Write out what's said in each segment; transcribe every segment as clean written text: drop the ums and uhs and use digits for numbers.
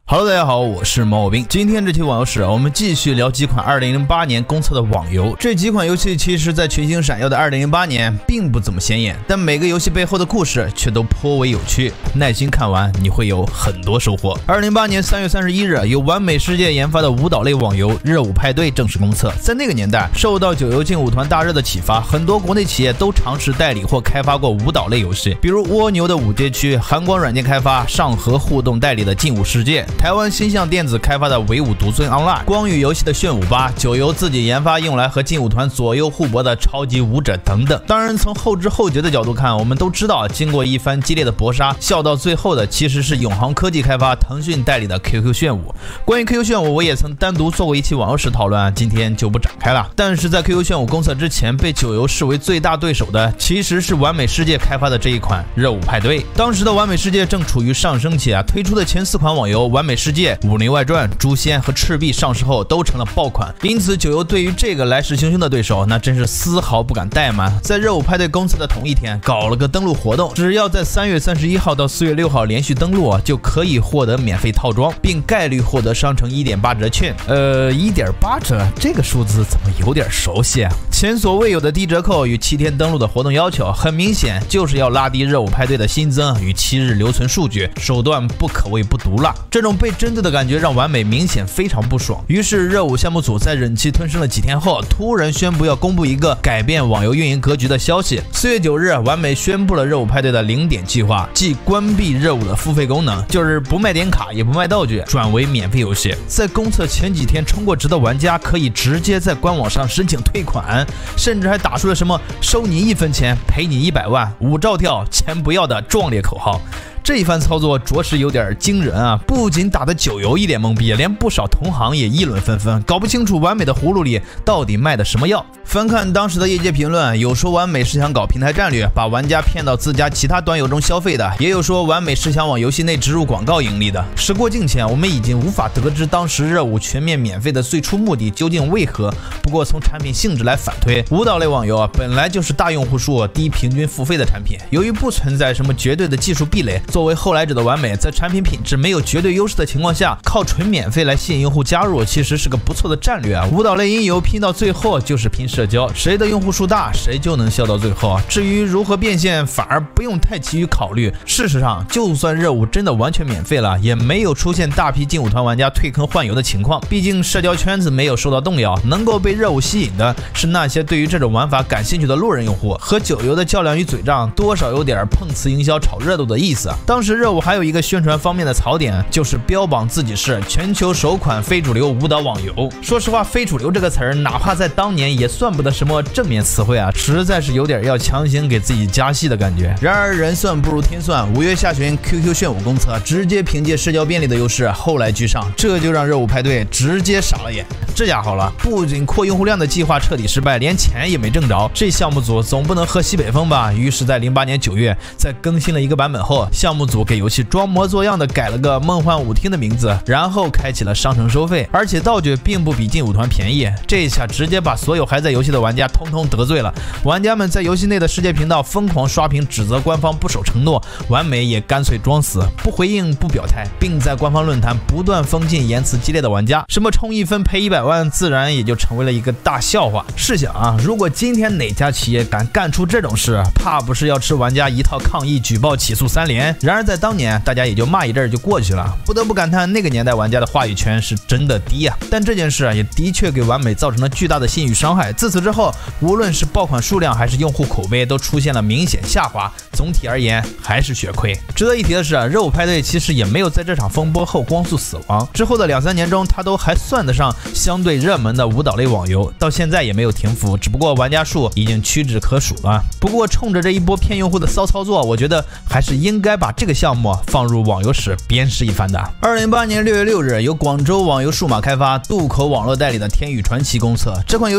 Hello， 大家好，我是毛小兵。今天这期网游史，我们继续聊几款2008年公测的网游。这几款游戏其实在群星闪耀的2008年并不怎么显眼，但每个游戏背后的故事却都颇为有趣。耐心看完，你会有很多收获。2008年3月31日，由完美世界研发的舞蹈类网游《热舞派对》正式公测。在那个年代，受到九游劲舞团大热的启发，很多国内企业都尝试代理或开发过舞蹈类游戏，比如蜗牛的舞街区、韩光软件开发、上合互动代理的劲舞世界、台湾星象电子开发的唯舞独尊 Online、 光宇游戏的炫舞吧、九游自己研发用来和劲舞团左右互搏的超级舞者等等。当然，从后知后觉的角度看，我们都知道，经过一番激烈的搏杀，笑到最后的其实是永航科技开发、腾讯代理的 QQ 炫舞。关于 QQ 炫舞，我也曾单独做过一期网游史讨论，今天就不展开了。但是在 QQ 炫舞公测之前，被九游视为最大对手的其实是完美世界开发的这一款热舞派对。当时的完美世界正处于上升期推出的前4款网游完美世界、武林外传、诛仙和赤壁上市后都成了爆款，因此九游对于这个来势汹汹的对手，那真是丝毫不敢怠慢。在热舞派对公测的同一天，搞了个登录活动，只要在3月31号到4月6号连续登录就可以获得免费套装，并概率获得商城 1.8 折券。1.8 折这个数字怎么有点熟悉啊？前所未有的低折扣与7天登录的活动要求，很明显就是要拉低热舞派对的新增与7日留存数据，手段不可谓不毒辣。这种被针对的感觉让完美明显非常不爽。于是热舞项目组在忍气吞声了几天后，突然宣布要公布一个改变网游运营格局的消息。4月9日，完美宣布了热舞派对的0点计划，即关闭热舞的付费功能，就是不卖点卡也不卖道具，转为免费游戏。在公测前几天冲过值的玩家可以直接在官网上申请退款，甚至还打出了什么收你1分钱赔你100万，5照跳钱不要的壮烈口号。这一番操作着实有点惊人啊！不仅打得九游一脸懵逼，连不少同行也议论纷纷，搞不清楚完美的葫芦里到底卖的什么药。翻看当时的业界评论，有说完美是想搞平台战略，把玩家骗到自家其他端游中消费的，也有说完美是想往游戏内植入广告盈利的。时过境迁，我们已经无法得知当时热舞全面免费的最初目的究竟为何。不过从产品性质来反推，舞蹈类网游本来就是大用户数、低平均付费的产品，由于不存在什么绝对的技术壁垒，作为后来者的完美，在产品品质没有绝对优势的情况下，靠纯免费来吸引用户加入，其实是个不错的战略啊。舞蹈类音游拼到最后就是拼社交，谁的用户数大，谁就能笑到最后。至于如何变现，反而不用太急于考虑。事实上，就算热舞真的完全免费了，也没有出现大批劲舞团玩家退坑换游的情况。毕竟社交圈子没有受到动摇，能够被热舞吸引的是那些对于这种玩法感兴趣的路人用户。和九游的较量与嘴仗，多少有点碰瓷营销炒热度的意思。当时热舞还有一个宣传方面的槽点，就是标榜自己是全球首款非主流舞蹈网游。说实话，非主流这个词儿，哪怕在当年也算不得什么正面词汇啊，实在是有点要强行给自己加戏的感觉。然而人算不如天算，5月下旬 QQ 炫舞公测直接凭借社交便利的优势后来居上，这就让热舞派对直接傻了眼。这下好了，不仅扩用户量的计划彻底失败，连钱也没挣着，这项目组总不能喝西北风吧？于是在08年9月，在更新了一个版本后，项目组给游戏装模作样的改了个梦幻舞厅的名字，然后开启了商城收费，而且道具并不比劲舞团便宜。这下直接把所有还在游戏的玩家通通得罪了。玩家们在游戏内的世界频道疯狂刷屏，指责官方不守承诺，完美也干脆装死，不回应不表态，并在官方论坛不断封禁言辞激烈的玩家，什么充1分赔100万，自然也就成为了一个大笑话。试想啊，如果今天哪家企业敢干出这种事，怕不是要吃玩家一套抗议、举报、起诉3连？然而在当年，大家也就骂一阵就过去了。不得不感叹，那个年代玩家的话语权是真的低啊。但这件事也的确给完美造成了巨大的信誉伤害。自此之后，无论是爆款数量还是用户口碑，都出现了明显下滑。总体而言，还是血亏。值得一提的是，热舞派对其实也没有在这场风波后光速死亡。之后的2-3年中，它都还算得上相对热门的舞蹈类网游，到现在也没有停服，只不过玩家数已经屈指可数了。不过冲着这一波骗用户的骚操作，我觉得还是应该把这个项目放入网游史鞭尸一番的。2008年6月6日，由广州网游数码开发、渡口网络代理的《天宇传奇》公测。这款游戏本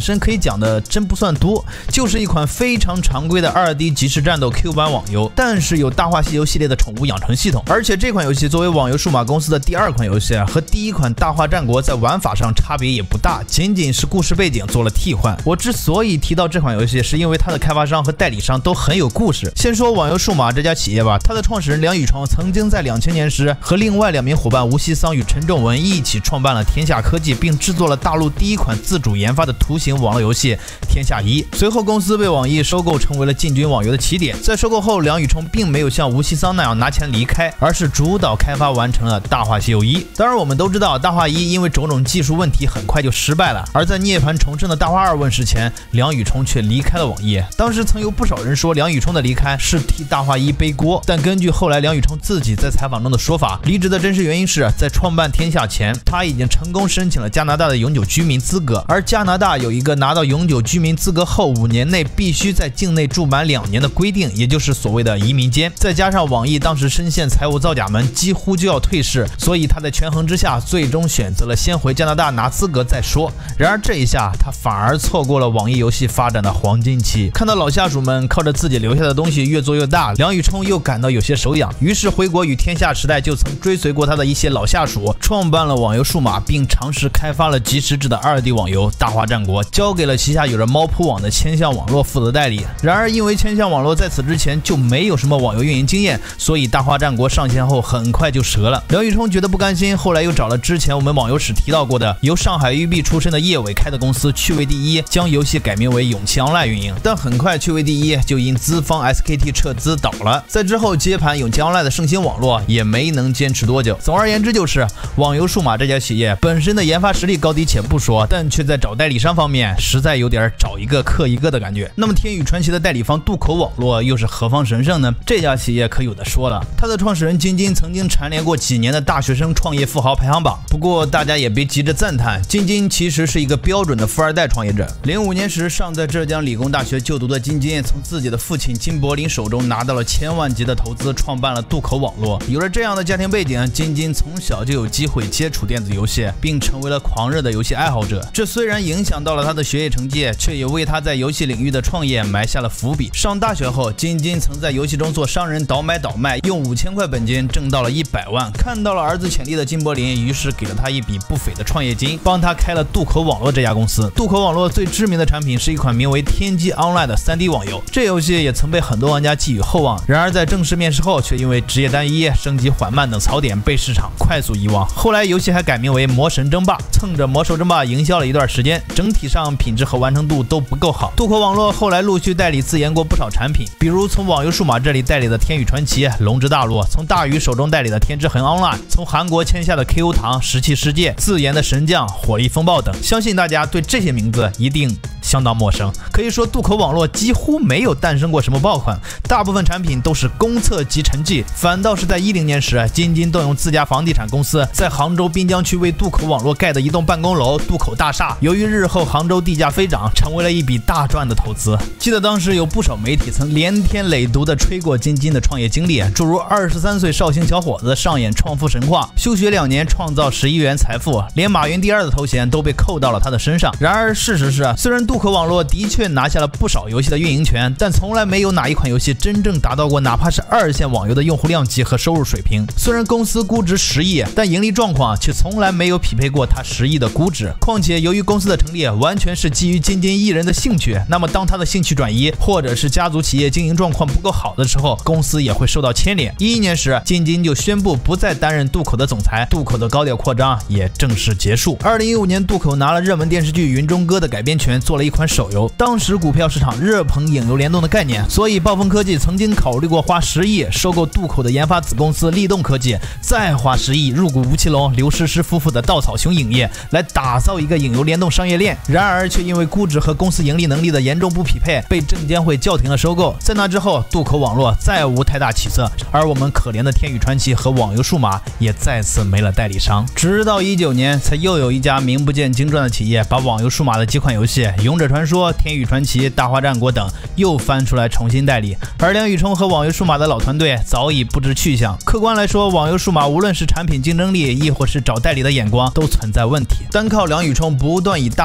身可以讲的真不算多，就是一款非常常规的2D 即时战斗 Q 版网游，但是有大话西游系列的宠物养成系统，而且这款游戏作为网游数码公司的第2款游戏，和第1款大话战国在玩法上差别也不大，仅仅是故事背景做了替换。我之所以提到这款游戏，是因为它的开发商和代理商都很有故事。先说网游数码这家企业吧，它的创始人梁宇冲曾经在2000年时和另外2名伙伴吴锡桑与陈仲文一起创办了天下科技，并制作了大陆第1款自主研发的图形网络游戏天下一。随后公司被网易收购，成为了进军网游的起点。在收购后，梁宇冲并没有像吴锡桑那样拿钱离开，而是主导开发完成了大话西游1。当然我们都知道，大话1因为种种技术问题很快就失败了，而在涅槃重生的大话2问世前，梁宇冲却离开了网易。当时曾有不少人说梁宇冲的离开是替大话1背锅，但根据后来梁宇冲自己在采访中的说法，离职的真实原因是在创办天下前，他已经成功申请了加拿大的永久居民资格，而加拿大有一个拿到永久居民资格后5年内必须在境内住满2年的规定，也就是所谓的移民监。再加上网易当时深陷财务造假门，几乎就要退市，所以他在权衡之下，最终选择了先回加拿大拿资格再说。然而这一下，他反而错过了网易游戏发展的黄金期。看到老下属们靠着自己留下的东西越做越大，梁宇冲又感到有些手痒，于是回国与天下时代就曾追随过他的一些老下属，创办了网游数码，并尝试开发了即时制的2D 网游大话战国，交给了旗下有着猫扑网的千象网络负责代理。然而因为千象网络在此之前就没有什么网游运营经验，所以大话战国上线后很快就折了。梁宇冲觉得不甘心，后来又找了之前我们网游史提到过的由上海育碧出身的叶伟开的公司趣味第一，将游戏改名为勇气 Online 运营。但很快趣味第一就因资方 SKT 撤资倒了，在之后接盘勇气 Online 的盛兴网络也没能坚持多久。总而言之，就是网游数码这家企业本身的研发实力高低且不说，但却在找代理商方面实在有点找一个克一个的感觉。那么天宇传奇的代理方渡口网络又是何方神圣呢？这家企业可有的说了，他的创始人金金曾经蝉联过几年的大学生创业富豪排行榜。不过大家也别急着赞叹，金金其实是一个标准的富2代创业者。05年时尚在浙江理工大学就读的金金，从自己的父亲金柏林手中拿到了1000万级的投资，创办了渡口网络。有了这样的家庭背景，金金从小就有机会接触电子游戏，并成为了狂热的游戏爱好者。这虽然影响到了他的学业成绩，却也为他在游戏领域的创业埋下了伏笔。上大学后，金金曾在游戏中做商人，倒买倒卖，用5000块本金挣到了100万。看到了儿子潜力的金柏林，于是给了他一笔不菲的创业金，帮他开了渡口网络这家公司。渡口网络最知名的产品是一款名为天机 Online 的3D 网游，这游戏也曾被很多玩家寄予厚望。然而在正式面世后，却因为职业单一、升级缓慢等槽点被市场快速遗忘。后来游戏还改名为魔神争霸，蹭着魔兽争霸营销了一段时间，整体上品质和完成度都不够好。渡口网络后来陆续代理自研过不少产品，比如从网游数码这里代理的天宇传奇、龙之大陆，从大宇手中代理的天之痕 Online， 从韩国签下的 KO 堂、石器世界，自研的神将、火力风暴等。相信大家对这些名字一定相当陌生。可以说渡口网络几乎没有诞生过什么爆款，大部分产品都是公测及沉寂。反倒是在10年时，金金动用自家房地产公司在杭州滨江区为渡口网络盖的一栋办公楼渡口大厦，由于日后杭州地价飞涨，成为了一笔大赚的投资。记得当时有不少媒体曾连天累牍地吹过金金的创业经历，诸如23岁绍兴小伙子上演创富神话，休学2年创造11亿元财富，连马云第2的头衔都被扣到了他的身上。然而事实是，虽然渡口网络的确拿下了不少游戏的运营权，但从来没有哪一款游戏真正达到过哪怕是2线网游的用户量级和收入水平。虽然公司估值10亿，但盈利状况却从来没有匹配过他10亿的估值。况且由于公司的成立完全是基于金金一人的兴趣，那么当他的兴趣转移，或者是家族企业经营状况不够好的时候，公司也会受到牵连。11年时，金金就宣布不再担任渡口的总裁，渡口的高调扩张也正式结束。2015年，渡口拿了热门电视剧《云中歌》的改编权，做了一款手游。当时股票市场热捧影游联动的概念，所以暴风科技曾经考虑过花10亿收购渡口的研发子公司立动科技，再花10亿入股吴奇隆、刘诗诗夫妇的稻草熊影业，来打造一个影游联动商业链。然而却因为估值和公司盈利能力的严重不匹配，被证监会叫停了收购。在那之后，渡口网络再无太大起色，而我们可怜的天宇传奇和网游数码也再次没了代理商。直到19年，才又有一家名不见经传的企业把网游数码的几款游戏《勇者传说》、《天宇传奇》、《大话战国》等又翻出来重新代理，而梁宇冲和网游数码的老团队早已不知去向。客观来说，网游数码无论是产品竞争力，亦或是找代理的眼光，都存在问题。单靠梁宇冲不断以大话之父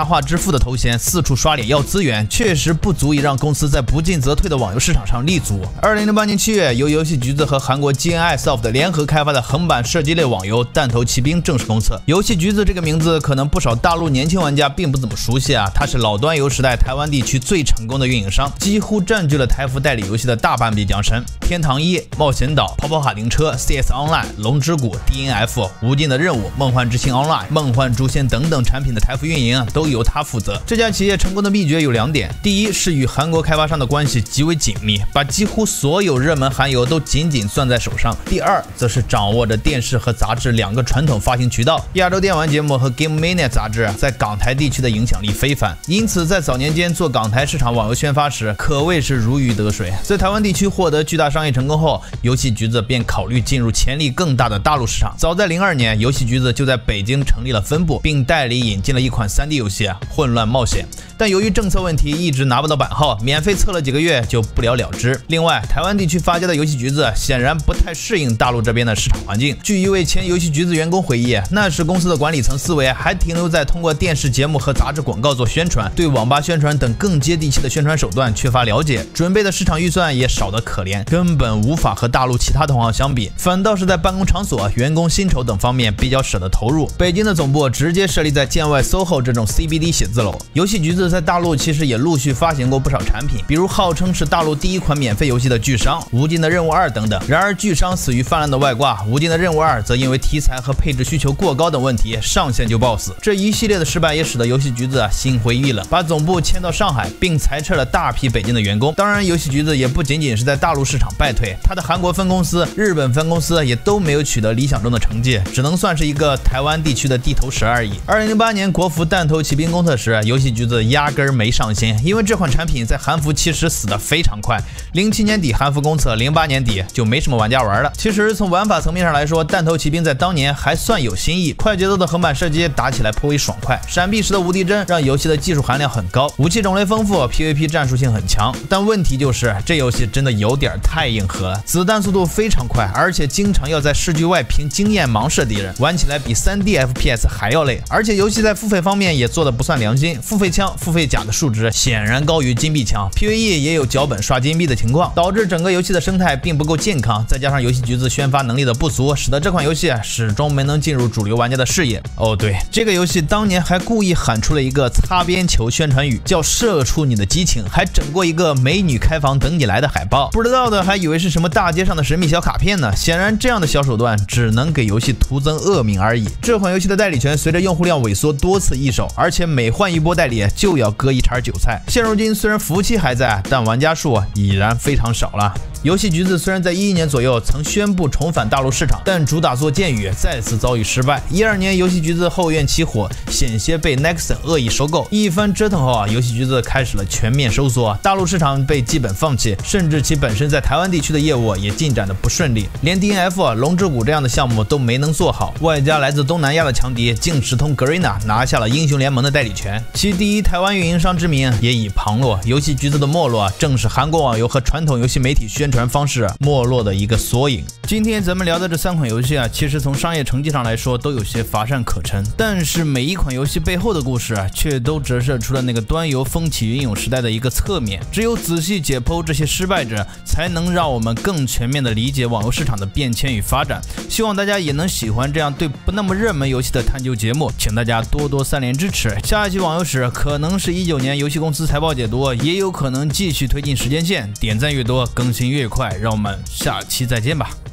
富的头衔，四处刷脸要资源，确实不足以让公司在不进则退的网游市场上立足。2008年7月，由游戏橘子和韩国 GNI Soft 联合开发的横版射击类网游《弹头骑兵》正式公测。游戏橘子这个名字可能不少大陆年轻玩家并不怎么熟悉啊，它是老端游时代台湾地区最成功的运营商，几乎占据了台服代理游戏的大半壁江山。天堂1、冒险岛、跑跑卡丁车、CS Online、龙之谷、DNF、无尽的任务、梦幻之星 Online、梦幻诛仙等等产品的台服运营都由他负责。这家企业成功的秘诀有2点：第一是与韩国开发商的关系极为紧密，把几乎所有热门韩游都紧紧攥在手上；第二则是掌握着电视和杂志2个传统发行渠道，亚洲电玩节目和 Game Mania 杂志在港台地区的影响力非凡，因此在早年间做港台市场网游宣发时可谓是如鱼得水。在台湾地区获得巨大商业成功后，游戏橘子便考虑进入潜力更大的大陆市场。早在02年，游戏橘子就在北京成立了分部，并代理引进了一款 3D 游戏《混乱冒险》，但由于政策问题一直拿不到版号，免费测了几个月就不了了之。另外，台湾地区发家的游戏橘子显然不太适应大陆这边的市场环境。据一位前游戏橘子员工回忆，那时公司的管理层思维还停留在通过电视节目和杂志广告做宣传，对网吧宣传等更接地气的宣传手段缺乏了解，准备的市场预算也少得可怜，根本无法和大陆其他同行相比，反倒是在办公场所、员工薪酬等方面比较舍得投入。北京的总部直接设立在建外 SOHO 这种 CBD 写字楼。游戏橘子在大陆其实也陆续发行过不少产品，比如号称是大陆第一款免费游戏的巨商、无尽的任务2等等。然而巨商死于泛滥的外挂，无尽的任务2则因为题材和配置需求过高等问题上线就爆死。这一系列的失败也使得游戏橘子心灰意冷，把总部迁到上海，并裁撤了大批北京的员工。当然，游戏橘子也不仅仅是在大陆市场败退，它的韩国分公司、日本分公司也都没有取得理想中的成绩，只能算是一个台湾地区的地头蛇而已。2008年国服弹头骑兵公测时，游戏橘子压根儿没上心，因为这款产品在韩服其实死得非常快。07年底韩服公测，08年底就没什么玩家玩了。其实从玩法层面上来说，弹头骑兵在当年还算有新意，快节奏的横版射击打起来颇为爽快，闪避时的无敌帧让游戏的技术含量很高，武器种类丰富， PVP 战术性很强。但问题就是这游戏真的有点太硬核了，子弹速度非常快，而且经常要在视距外凭经验盲射敌人，玩起来比 3D FPS 还要累。而且游戏在付费方面也做得不算良心，付费枪、付费甲的数值显然高于金币枪， PVE 也有脚本刷金币的情况，导致整个游戏的生态并不够健康。再加上游戏橘子宣发能力的不足，使得这款游戏始终没能进入主流玩家的视野。哦对，这个游戏当年还故意喊出了一个擦边球宣传语，叫射出你的激情，还整过一个美女开房等你来的海报，不知道的还以为是什么大街上的神秘小卡片呢。显然这样的小手段只能给游戏徒增恶名而已。这款游戏的代理权随着用户量萎缩多次易手，而且每换一波代理就要割一茬韭菜。现如今虽然服务器还在，但玩家数已然非常少了。游戏橘子虽然在11年左右曾宣布重返大陆市场，但主打做剑雨再次遭遇失败。12年游戏橘子后院起火，险些被 Nexon 恶意收购。一番折腾后游戏橘子开始了全面收缩，大陆市场被基本放弃，甚至其本身在台湾地区的业务也进展的不顺利，连 DNF、龙之谷这样的项目都没能做好。外加来自东南亚的强敌竟直通 Garena 拿下了英雄联盟的代理权，其第一台湾运营商之名也已旁落。游戏橘子的没落正是韩国网游和传统游戏媒体宣传方式没落的一个缩影。今天咱们聊的这3款游戏其实从商业成绩上来说都有些乏善可陈，但是每一款游戏背后的故事却都折射出了那个端游风起云涌时代的一个侧面。只有仔细解剖这些失败者，才能让我们更全面的理解网游市场的变迁与发展。希望大家也能喜欢这样对不那么热门游戏的探究节目，请大家多多3连支持。下一期网游史可能是19年游戏公司财报解读，也有可能继续推进时间线，点赞越多更新越快。让我们下期再见吧。